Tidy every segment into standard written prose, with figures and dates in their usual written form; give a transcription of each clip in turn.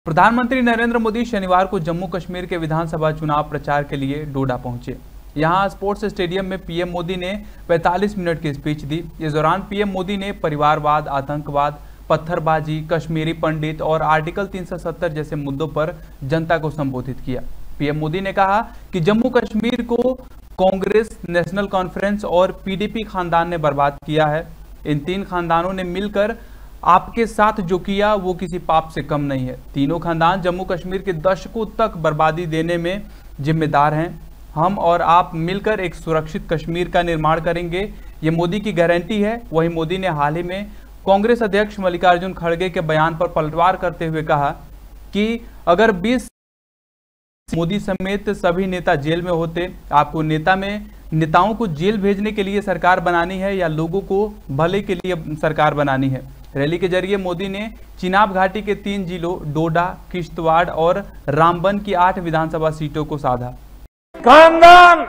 प्रधानमंत्री नरेंद्र मोदी शनिवार को जम्मू कश्मीर के विधानसभा चुनाव प्रचार के लिए डोडा पहुंचे। यहां स्पोर्ट्स स्टेडियम में पीएम मोदी ने 45 मिनट की स्पीच दी। इस दौरान पीएम मोदी ने परिवारवाद, आतंकवाद, पत्थरबाजी, कश्मीरी पंडित और आर्टिकल 370 जैसे मुद्दों पर जनता को संबोधित किया। पीएम मोदी ने कहा कि जम्मू कश्मीर को कांग्रेस, नेशनल कॉन्फ्रेंस और पीडीपी खानदान ने बर्बाद किया है। इन तीन खानदानों ने मिलकर आपके साथ जो किया वो किसी पाप से कम नहीं है। तीनों खानदान जम्मू कश्मीर के दशकों तक बर्बादी देने में जिम्मेदार हैं। हम और आप मिलकर एक सुरक्षित कश्मीर का निर्माण करेंगे, ये मोदी की गारंटी है। वहीं मोदी ने हाल ही में कांग्रेस अध्यक्ष मल्लिकार्जुन खड़गे के बयान पर पलटवार करते हुए कहा कि अगर 20 मोदी समेत सभी नेता जेल में होते, आपको नेताओं को जेल भेजने के लिए सरकार बनानी है या लोगों को भले के लिए सरकार बनानी है। रैली के जरिए मोदी ने चिनाब घाटी के 3 जिलों डोडा, किश्तवाड़ और रामबन की 8 विधानसभा सीटों को साधा। खानदान,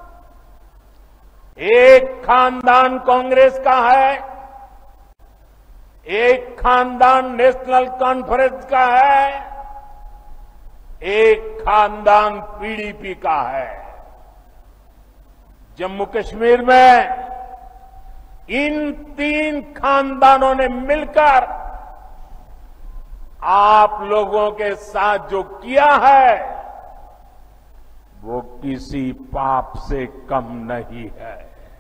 एक खानदान कांग्रेस का है, एक खानदान नेशनल कॉन्फ्रेंस का है, एक खानदान पीडीपी का है। जम्मू कश्मीर में इन 3 खानदानों ने मिलकर आप लोगों के साथ जो किया है वो किसी पाप से कम नहीं है।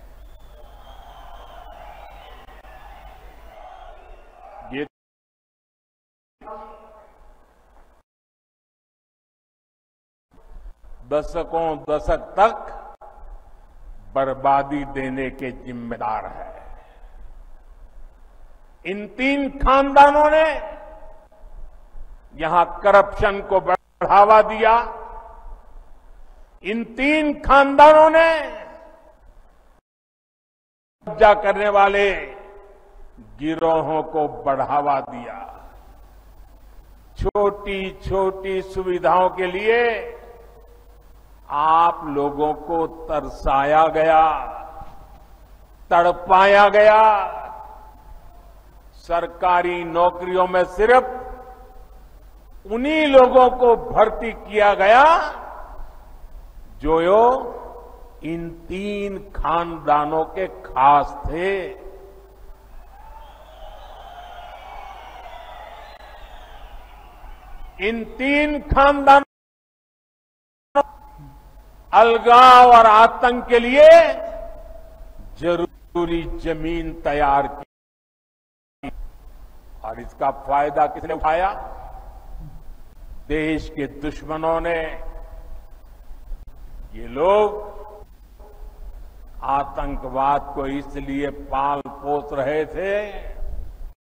ये दशक तक बर्बादी देने के जिम्मेदार है। इन 3 खानदानों ने यहां करप्शन को बढ़ावा दिया। इन 3 खानदानों ने कब्जा करने वाले गिरोहों को बढ़ावा दिया। छोटी छोटी सुविधाओं के लिए आप लोगों को तरसाया गया, तड़पाया गया। सरकारी नौकरियों में सिर्फ उन्हीं लोगों को भर्ती किया गया जो इन 3 खानदानों के खास थे। इन 3 खानदानों अलगाव और आतंक के लिए जरूरी जमीन तैयार की और इसका फायदा किसने उठाया? देश के दुश्मनों ने। ये लोग आतंकवाद को इसलिए पाल पोस रहे थे